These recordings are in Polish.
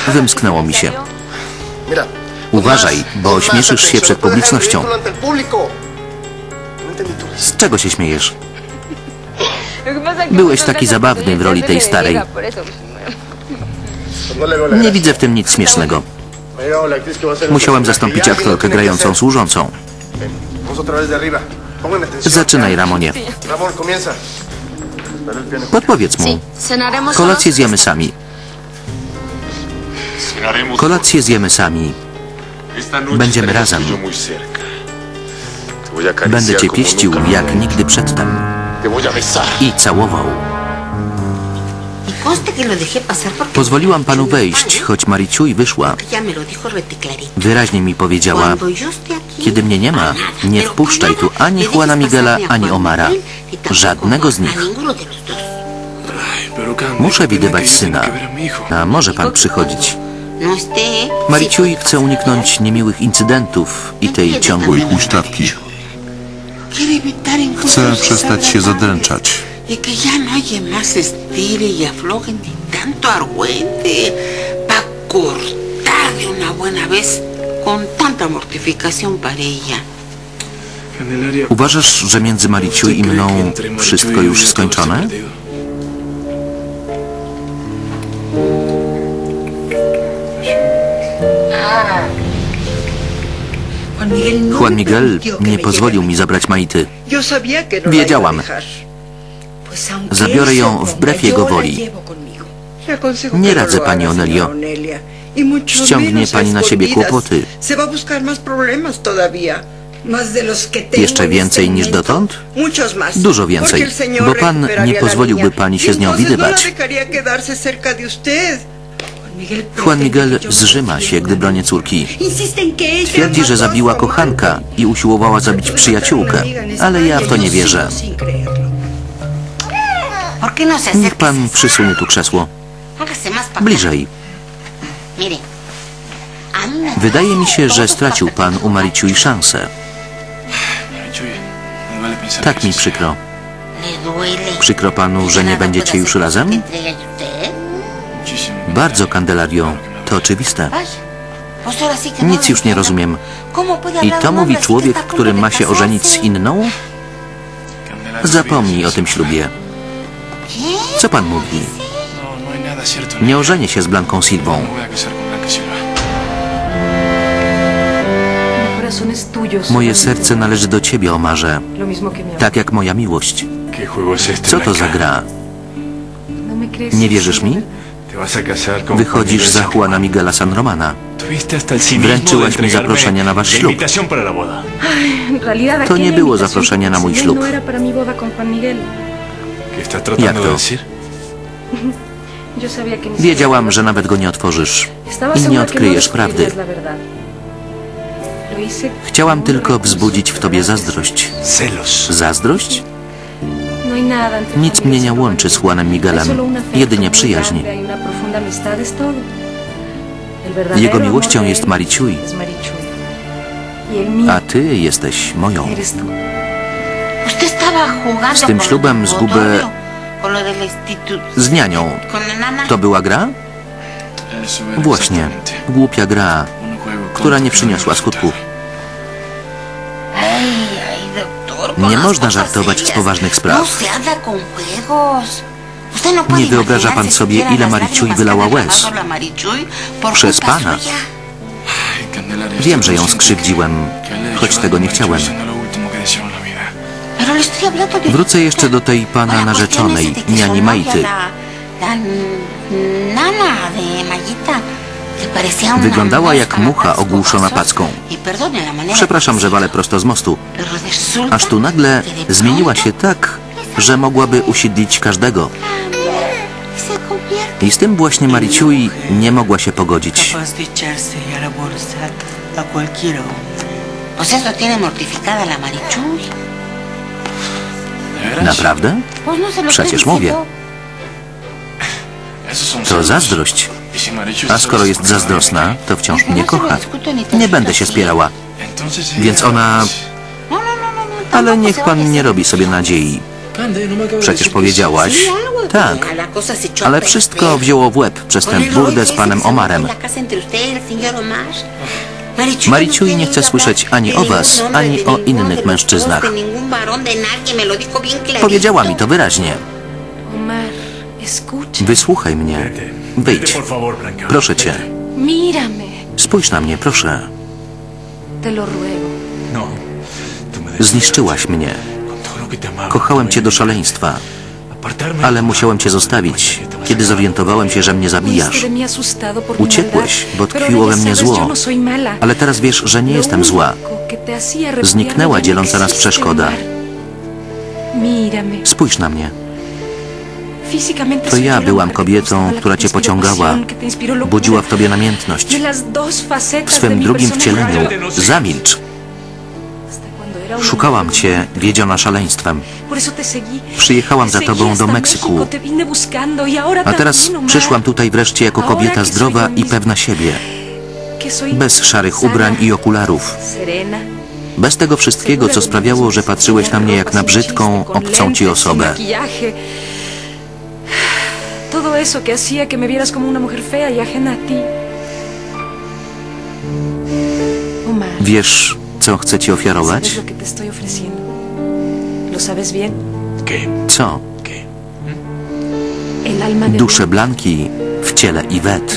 Wymsknęło mi się. Uważaj, bo ośmieszysz się przed publicznością. Z czego się śmiejesz? Byłeś taki zabawny w roli tej starej. Nie widzę w tym nic śmiesznego. Musiałem zastąpić aktorkę grającą służącą. Zaczynaj, Ramonie. Podpowiedz mu. Kolację zjemy sami. Kolację zjemy sami. Będziemy razem. Będę cię pieścił jak nigdy przedtem. I całował. Pozwoliłam panu wejść, choć Mariciuj wyszła. Wyraźnie mi powiedziała, kiedy mnie nie ma, nie wpuszczaj tu ani Juana Miguela, ani Omara. Żadnego z nich. Muszę widywać syna. A może pan przychodzić? Mariciuj chce uniknąć niemiłych incydentów i tej ciągłej huśtawki. Chcę przestać się zadręczać. Uważasz, że między Mariciuj i mną wszystko już skończone? Juan Miguel nie pozwolił mi zabrać Maity. Wiedziałam. Zabiorę ją wbrew jego woli. Nie radzę pani, Onelio. Ściągnie pani na siebie kłopoty. Jeszcze więcej niż dotąd? Dużo więcej, bo pan nie pozwoliłby pani się z nią widywać. Juan Miguel zżyma się, gdy bronię córki. Twierdzi, że zabiła kochanka i usiłowała zabić przyjaciółkę, ale ja w to nie wierzę. Niech pan przysunie tu krzesło. Bliżej. Wydaje mi się, że stracił pan u Mariciuj szansę. Tak mi przykro. Przykro panu, że nie będziecie już razem? Bardzo, Candelario. To oczywiste. Nic już nie rozumiem. I to mówi człowiek, który ma się ożenić z inną? Zapomnij o tym ślubie. Co pan mówi? Nie ożenię się z Blanką Silvą. Moje serce należy do ciebie, Omarze. Tak jak moja miłość. Co to za gra? Nie wierzysz mi? Wychodzisz za Juana Miguela San Romana. Wręczyłaś mi zaproszenie na wasz ślub. To nie było zaproszenie na mój ślub. Jak to? Wiedziałam, że nawet go nie otworzysz i nie odkryjesz prawdy. Chciałam tylko wzbudzić w tobie zazdrość. Zazdrość? Nic mnie nie łączy z Juanem Miguelem, jedynie przyjaźń. Jego miłością jest Mariciuj, a ty jesteś moją. Z tym ślubem zgubę z nianią. To była gra? Właśnie, głupia gra, która nie przyniosła skutku. Nie można żartować z poważnych spraw. Nie wyobraża pan sobie, ile Mariciuj wylała łez. Przez pana. Wiem, że ją skrzywdziłem, choć tego nie chciałem. Wrócę jeszcze do tej pana narzeczonej, niani Maity. Wyglądała jak mucha ogłuszona packą. Przepraszam, że walę prosto z mostu. Aż tu nagle zmieniła się tak, że mogłaby usiedlić każdego. I z tym właśnie Mariciuj nie mogła się pogodzić. Naprawdę? Przecież mówię. To zazdrość. A skoro jest zazdrosna, to wciąż mnie kocha. Nie będę się spierała. Więc ona... Ale niech pan nie robi sobie nadziei. Przecież powiedziałaś... Tak, ale wszystko wzięło w łeb przez ten burdę z panem Omarem. Mariciui nie chce słyszeć ani o was, ani o innych mężczyznach. Powiedziała mi to wyraźnie. Wysłuchaj mnie. Wyjdź. Proszę cię. Spójrz na mnie, proszę. Zniszczyłaś mnie. Kochałem cię do szaleństwa. Ale musiałem cię zostawić, kiedy zorientowałem się, że mnie zabijasz. Uciekłeś, bo tkwiło we mnie zło. Ale teraz wiesz, że nie jestem zła. Zniknęła dzieląca nas przeszkoda. Spójrz na mnie. To ja byłam kobietą, która cię pociągała, budziła w tobie namiętność. W swym drugim wcieleniu. Zamilcz. Szukałam cię, wiedziona szaleństwem. Przyjechałam za tobą do Meksyku. A teraz przyszłam tutaj wreszcie jako kobieta zdrowa i pewna siebie. Bez szarych ubrań i okularów. Bez tego wszystkiego, co sprawiało, że patrzyłeś na mnie jak na brzydką, obcą ci osobę. Todo eso que hacía que me vieras como una mujer fea y ajena a ti. Wiesz, co chcę ci ofiarować? Co? Duszę Blanki w ciele Yvette.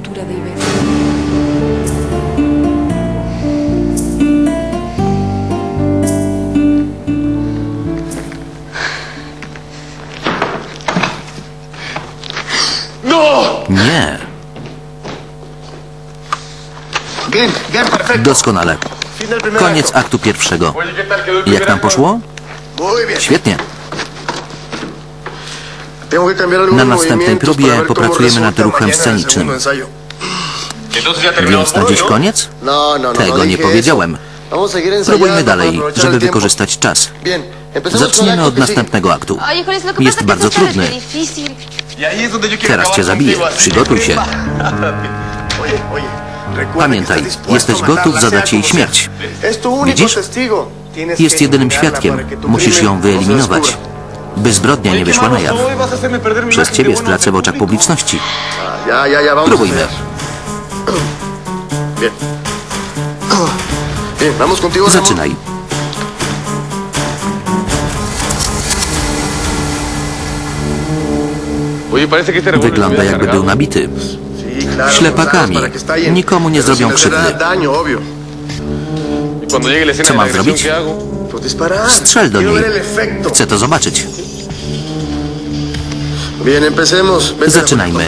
Nie. Doskonale. Koniec aktu pierwszego. Jak tam poszło? Świetnie. Na następnej próbie popracujemy nad ruchem scenicznym. Więc na dziś koniec? Tego nie powiedziałem. Próbujmy dalej, żeby wykorzystać czas. Zaczniemy od następnego aktu. Jest bardzo trudny. Teraz cię zabiję. Przygotuj się. Pamiętaj, jesteś gotów zadać jej śmierć. Widzisz? Jest jedynym świadkiem. Musisz ją wyeliminować, by zbrodnia nie wyszła na jaw. Przez ciebie stracę w oczach publiczności. Próbujmy. Zaczynaj. Wygląda, jakby był nabity. Ślepakami. Nikomu nie zrobią krzywdy. Co mam zrobić? Strzel do niej. Chcę to zobaczyć. Zaczynajmy.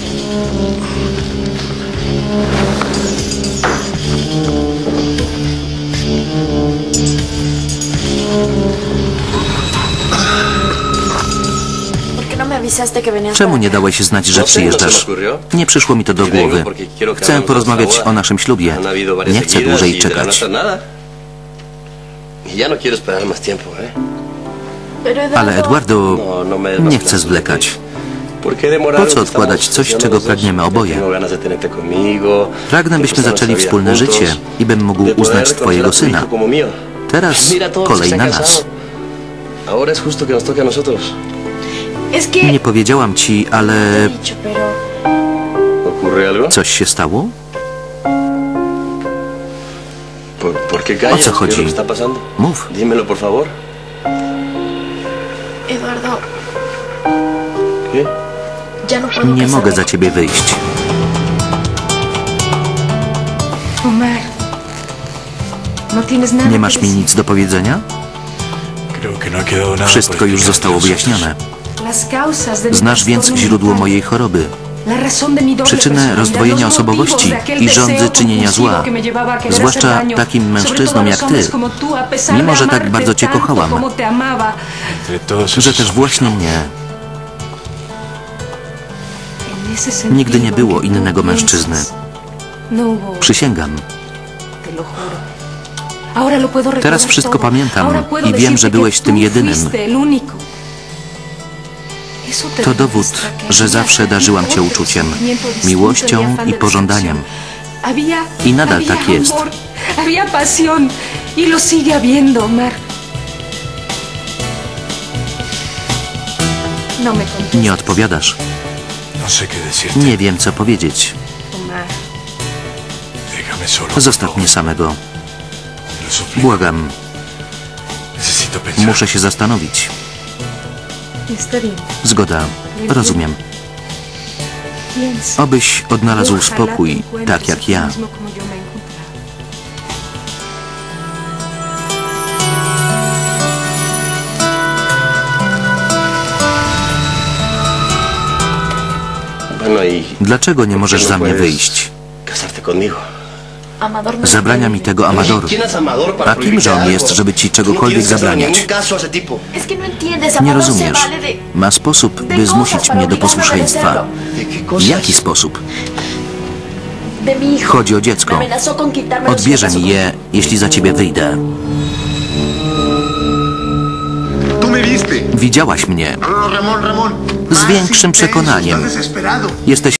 Czemu nie dałeś znać, że przyjeżdżasz? Nie przyszło mi to do głowy. Chcę porozmawiać o naszym ślubie. Nie chcę dłużej czekać. Ale Eduardo, nie chcę zwlekać. Po co odkładać coś, czego pragniemy oboje? Pragnę, byśmy zaczęli wspólne życie i bym mógł uznać twojego syna. Teraz kolej na nas. Nie powiedziałam ci, ale... Coś się stało? O co chodzi? Mów. Nie mogę za ciebie wyjść. Nie masz mi nic do powiedzenia? Wszystko już zostało wyjaśnione. Znasz więc źródło mojej choroby, przyczynę rozdwojenia osobowości i żądzy czynienia zła, zwłaszcza takim mężczyznom jak ty, mimo że tak bardzo cię kochałam, że też właśnie mnie. Nigdy nie było innego mężczyzny. Przysięgam. Teraz wszystko pamiętam i wiem, że byłeś tym jedynym. To dowód, że zawsze darzyłam cię uczuciem, miłością i pożądaniem. I nadal tak jest. Nie odpowiadasz. Nie wiem, co powiedzieć. Zostaw mnie samego. Błagam. Muszę się zastanowić. Zgoda. Rozumiem. Obyś odnalazł spokój, tak jak ja. Dlaczego nie możesz za mnie wyjść? Zabrania mi tego Amador. A kimże on jest, żeby ci czegokolwiek zabraniać? Nie rozumiesz. Ma sposób, by zmusić mnie do posłuszeństwa. Jaki sposób? Chodzi o dziecko. Odbierze mi je, jeśli za ciebie wyjdę. Widziałaś mnie. Z większym przekonaniem. Jesteś